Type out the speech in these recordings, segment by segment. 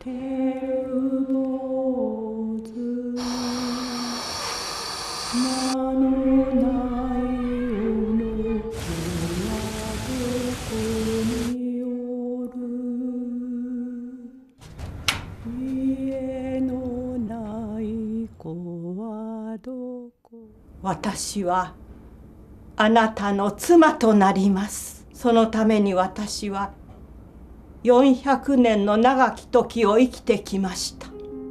てる坊主名のない男はどこにおる家のない子はどこ。私はあなたの妻となります。そのために私は400年の長き時を生きてきました。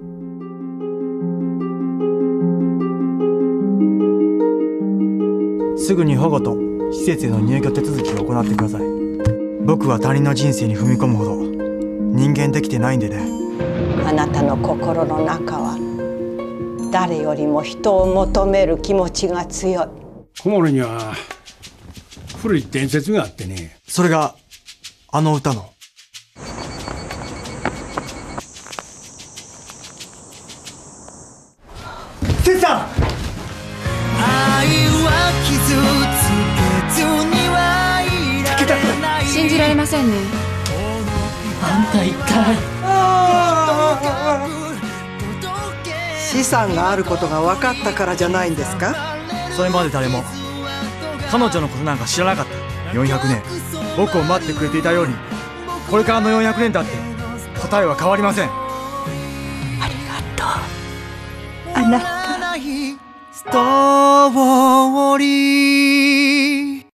すぐに保護と施設への入居手続きを行ってください。僕は他人の人生に踏み込むほど人間できてないんでね。 あなたの心の中は誰よりも人を求める気持ちが強い。 小諸には古い伝説があってね。 それがあの歌の。せつさん、 愛は傷つけずにはいられない。 信じられませんね。 あんた一体資産があることが分かったからじゃないんですか。 それまで誰も彼女のことなんか知らなかった。400年僕を待ってくれていたように、これからの400年だって答えは変わりません。 ありがとうあなた。 ストーリー